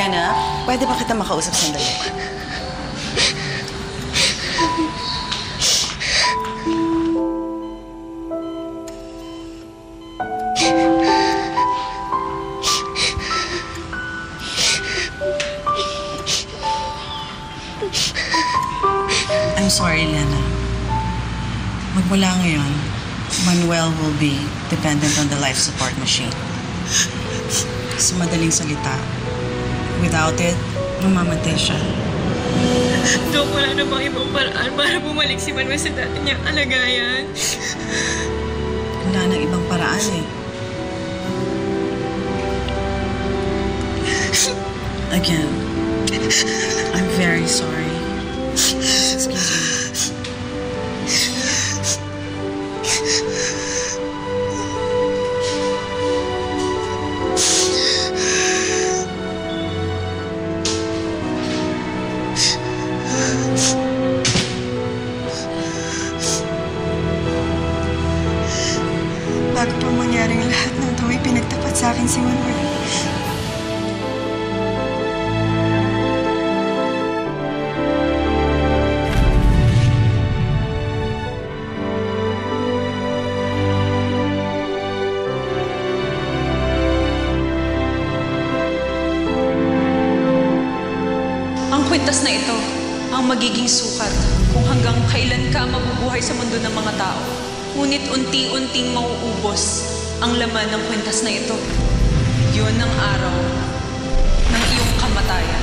Lena, pwede ba kita makausap sandali? I'm sorry, Lena. Magmula ngayon, Manuel will be dependent on the life support machine. Sa madaling salita, without it, mamamatay siya. Dok, wala na bang ibang paraan para bumalik si Manuel sa dati niyang kalagayan? Wala nang ibang paraan eh. Again, I'm very sorry. Excuse me. Bago pa mangyaring lahat ng ito, may pinagtapat sa akin si Manuel. Ang kwintas na ito ang magiging sukat kung hanggang kailan ka mabubuhay sa mundo ng mga tao. Ngunit unti-unting mauubos ang laman ng kwintas na ito. Yun ang araw ng iyong kamatayan.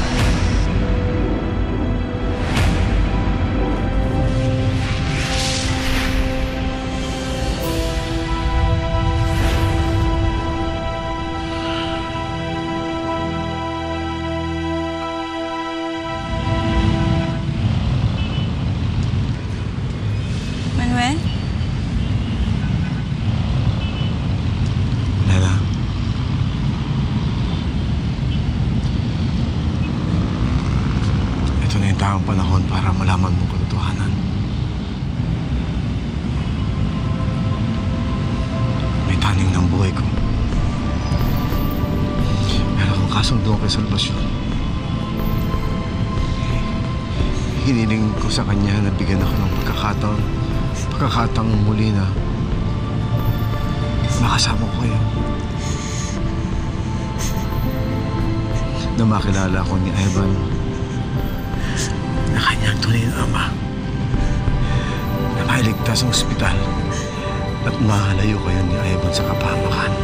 Manuel? Lena. Ito na yung tamang panahon para malaman mo katotohanan. May taning ng buhay ko. Meron akong kasundo kay Salvacion. Hiniling ko sa kanya na bigyan ako ng pagkakataong muli na makasama ko kayo. Na makilala ko ni Ivan na kanyang tunay na ama, na mailigtas sa ospital at mahalayo kayo ni Ivan sa kapahamakan.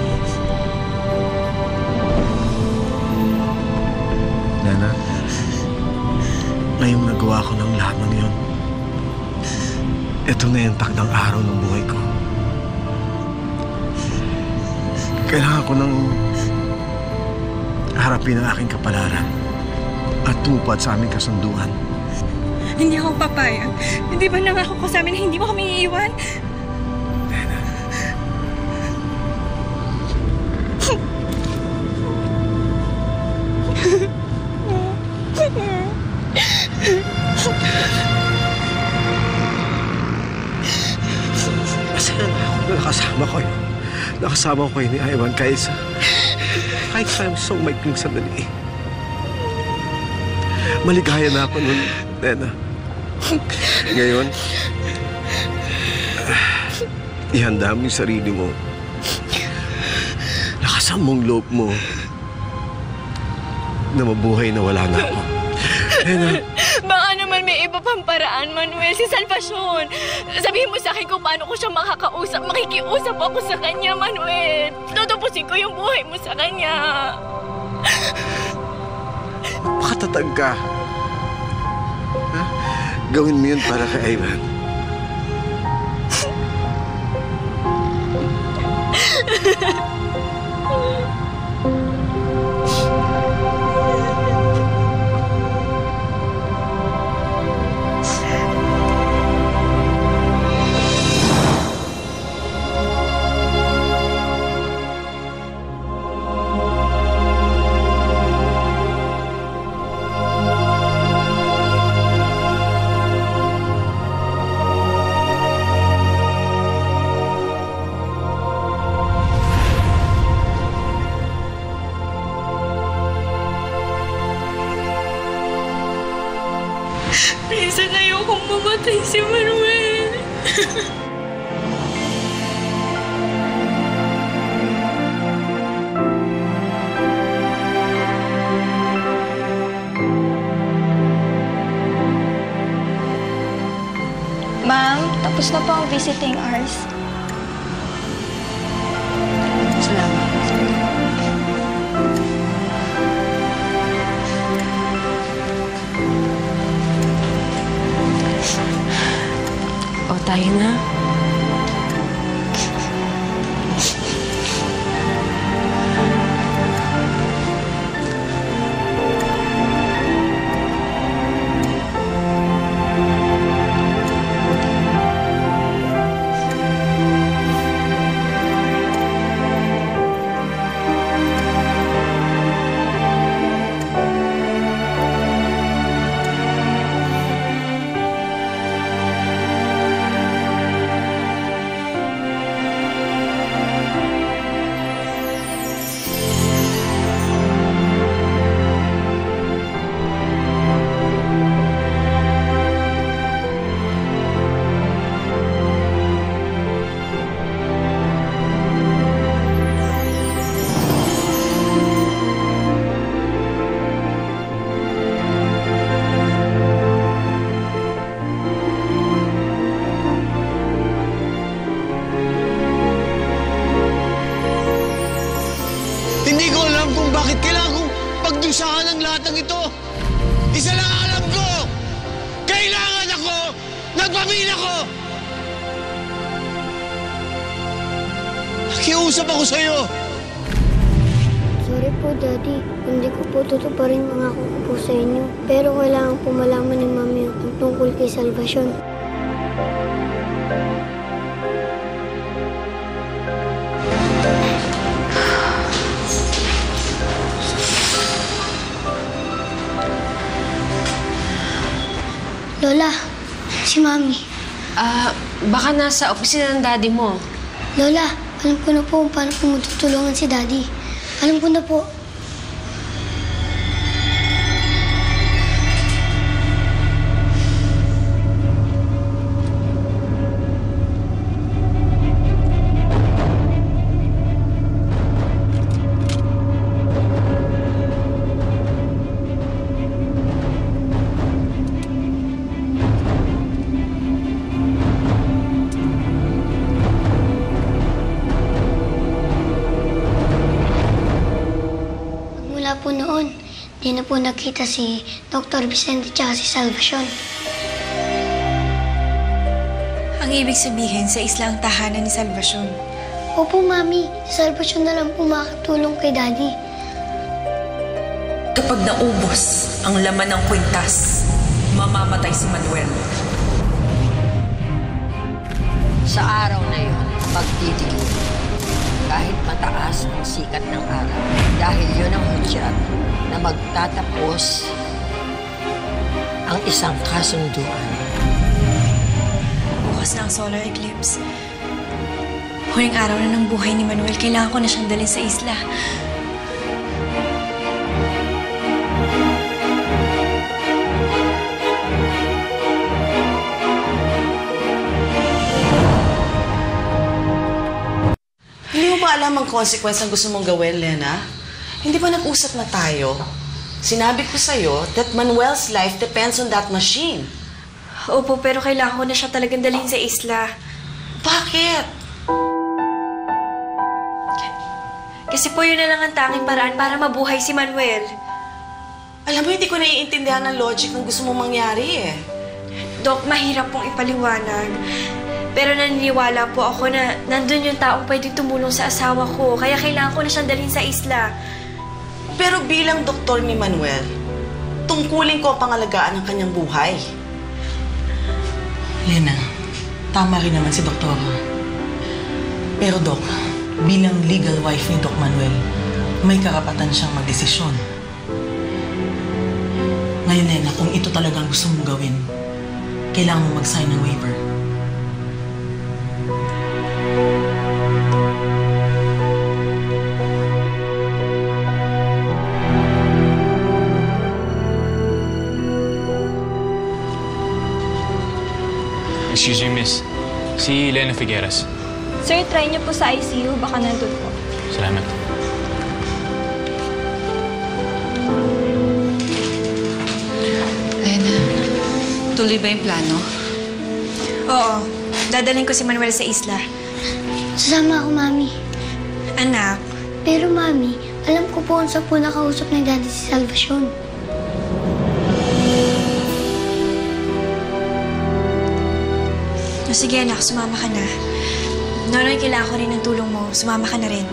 Lena, ngayong nagawa ko ng lahat ng yun, ito na yung takdang araw ng buhay ko. Kailangan ko nang harapin ang aking kapalaran at tupad sa aming kasunduan. Hindi ako papayag. Hindi ba nangako ko sa amin na hindi mo kami iiwan? Lena. Masaya na ako na nakasama ko kayo ni Ivan kahit sa isang maikling sandali. Maligaya na ako nun, Lena. Ngayon, ihanda mo yung sarili mo. Lakasan mong loob mo na mabuhay na wala na ako. Lena. Baka naman may iba pang paraan, Manuel. Si Salvacion. Sabihin mo sa akin kung paano ko siya makakausap. Makikiusap ako sa kanya, Manuel. Tutupusin ko yung buhay mo sa kanya. Makatatag ka. Ha? Gawin mo yun para kay Ivan. mamatay si Manuel. Ma'am, tapos na po ang visiting hours. Salamat. O, tayo na. Hindi ko alam kung bakit kailangan kong pagdusahan ang lahat ng ito. Isa lang alam ko! Kailangan ako ng pamilya ko! Nakiusap ako sa'yo! Sorry po, Daddy. Hindi ko po tutuparin mga ko po sa inyo. Pero kailangan po malaman ni Mami ang tungkol kay Salvacion. Lola, si Mami. Baka nasa opisina ng daddy mo. Lola, alam ko na po kung paano po matutulungan si Daddy. Alam ko na po. Mula po noon, di na po nakita si Dr. Vicente at si Salvacion. Ang ibig sabihin, sa isla ang tahanan ni Salvacion. Opo, Mami. Si Salvacion na lang po makakatulong kay Daddy. Kapag naubos ang laman ng kwintas, mamamatay si Manuel. Sa araw na yun, magdidilim. Kahit mataas ang sikat ng araw. Dahil yun ang hudyat na magtatapos ang isang kasunduan. Bukas na ang solar eclipse. Huling araw na ng buhay ni Manuel. Kailangan ko na siyang dalhin sa isla. Hindi mo ba alam ang consequence ng gusto mong gawin, Lena? Hindi ba nag-usap na tayo? Sinabi ko sa'yo that Manuel's life depends on that machine. Opo, pero kailangan ko na siya talagang dalhin sa isla. Bakit? Kasi po yun na lang ang tanging paraan para mabuhay si Manuel. Alam mo, hindi ko naiintindihan ang logic ng gusto mong mangyari eh. Dok, mahirap pong ipaliwanag. Pero naniniwala po ako na nandun yung taong pwedeng tumulong sa asawa ko. Kaya kailangan ko na siyang dalhin sa isla. Pero bilang doktor ni Manuel, tungkulin ko ang pangalagaan ng kanyang buhay. Lena, tama rin naman si Doktora. Pero Dok, bilang legal wife ni Doc Manuel, may karapatan siyang magdesisyon. Ngayon, Lena, kung ito talaga ang gusto mong gawin, kailangan mo mag-sign ng waiver. miss. Si Lena Figueras. Sir, try niyo po sa ICU. Baka nandun po. Salamat. Lena, tuloy ba yung plano? Oo. Dadalhin ko si Manuel sa isla. Sasama ako, Mami. Anak, Pero, Mami, alam ko po kung saan po nakausap ng daddy si Salvacion. o sige anak, sumama ka na. Nonoy, kailangan ko rin ng tulong mo. Sumama ka na rin.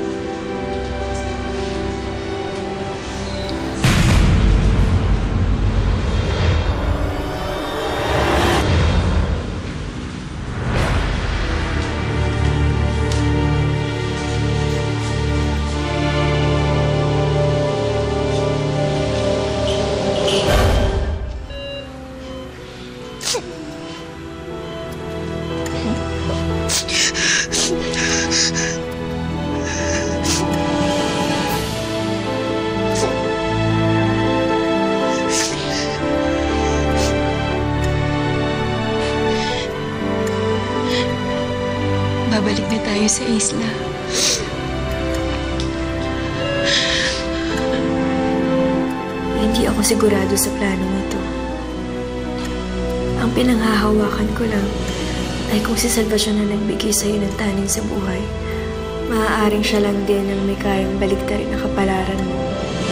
Babalik na tayo sa isla. Hindi ako sigurado sa planong ito. Ang pinanghahawakan ko lang ay kung si Salvacion na nagbigay sa'yo ng tanin sa buhay, maaaring siya lang din ang may kayang baliktarin na kapalaran mo.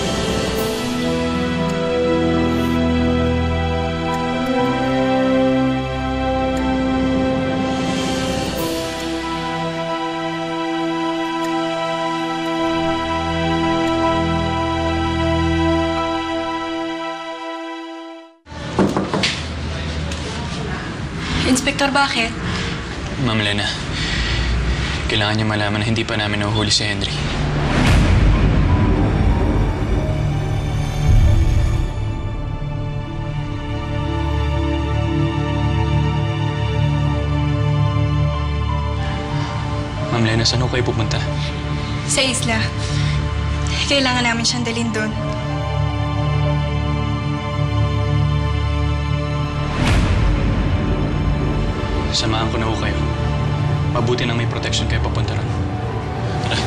Inspektor, bakit? Ma'am Lena, kailangan niya malaman na hindi pa namin nahuhuli si Henry. Ma'am Lena, saan ho kayo pupunta? Sa isla. Kailangan namin siyang dalhin doon. Samahan ko na ho kayo. Mabuti nang may protection kayo papunta ron. Tara.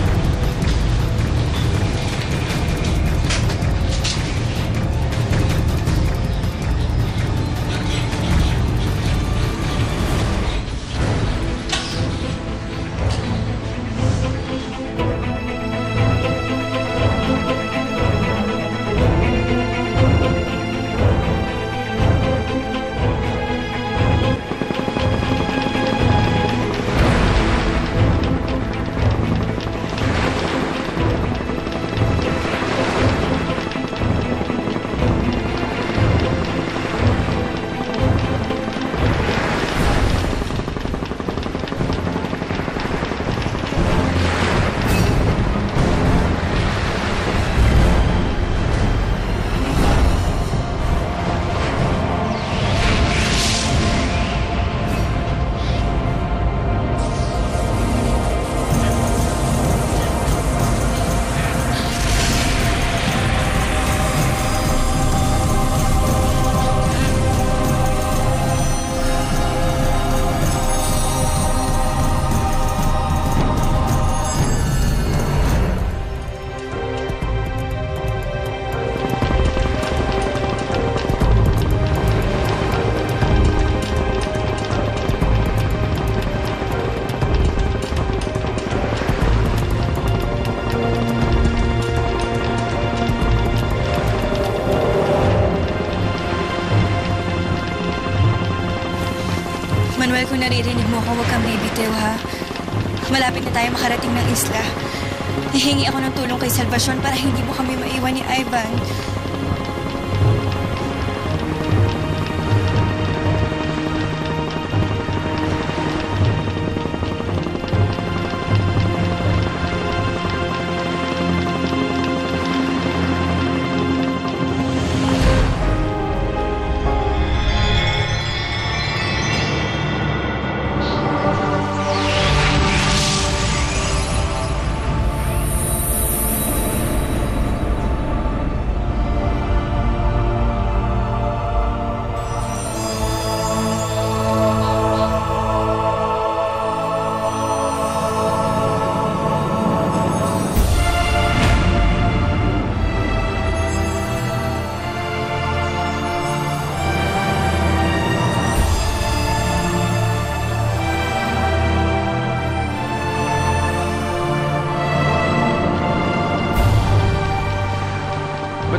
Manuel, kung naririnig mo ako, huwag kang bibitiw, ha? Malapit na tayo makarating ng isla. Hihingi ako ng tulong kay Salvacion para hindi mo kami maiwan ni Ivan.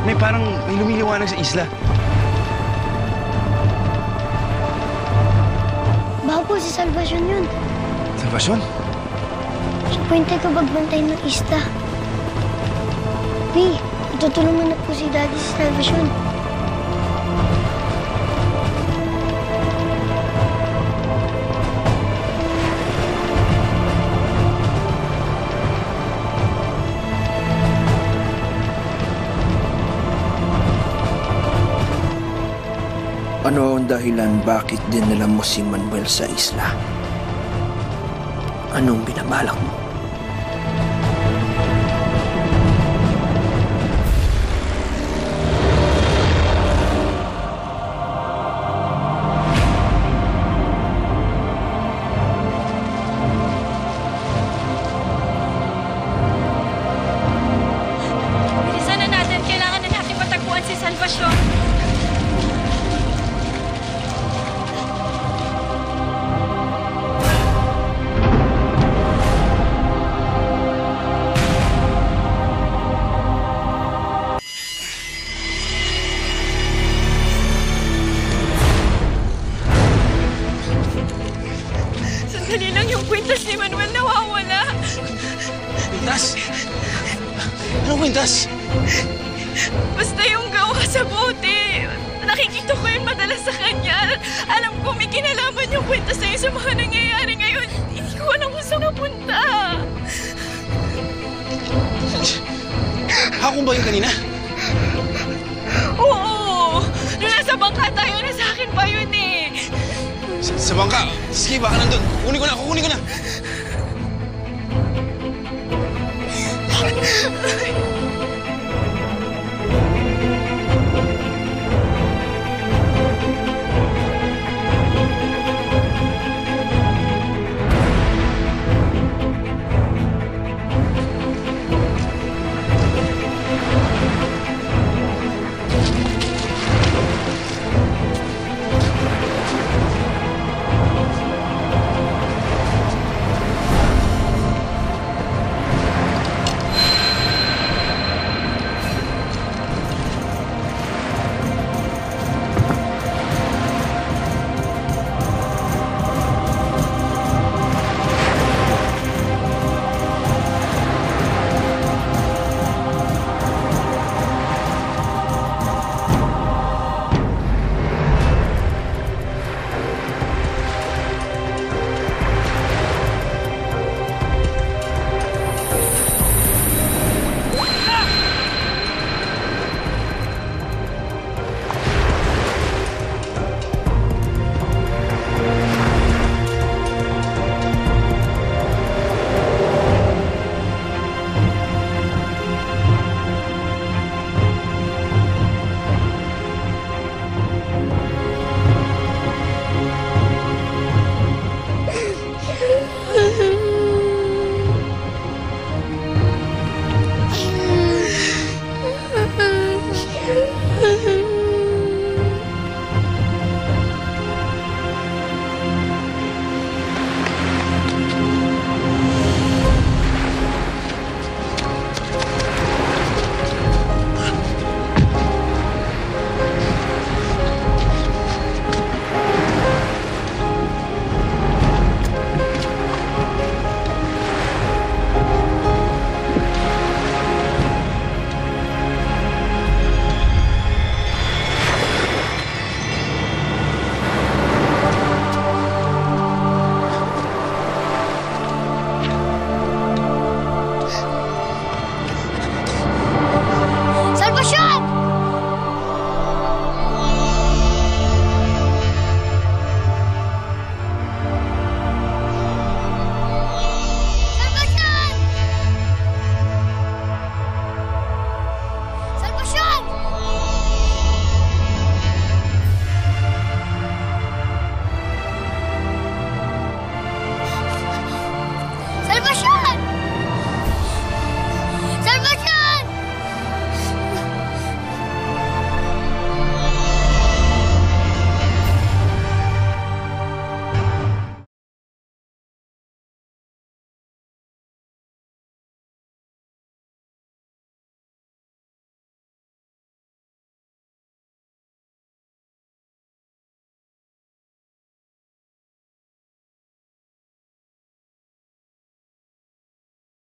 parang may lumiliwanag sa isla. Baka po si Salvacion yun. Salvacion? Siya po yung tagapagbantay ng isla. Bi, tutulungan na po si Daddy si Salvacion. Ano ang dahilan bakit dinala mo si Manuel sa isla? Anong binabalak mo? Bilisan na natin. Kailangan na natin matagpuan si Salvacion. Sandali lang yung kwintas ni Manuel nawawala. Kwintas? Anong kwintas? Basta yung gawa sa bote. Nakikita ko yun madalas sa kanya. Alam ko may kinalaman yung kwintas na yun sa mga nangyayari ngayon. Hindi ko alam kung saan napunta. Ako ba yung kanina? Oo! Nung nasa bangka tayo, nasa akin pa yun eh. Sa bangka? Sige, baka nandun. Kukunin ko na!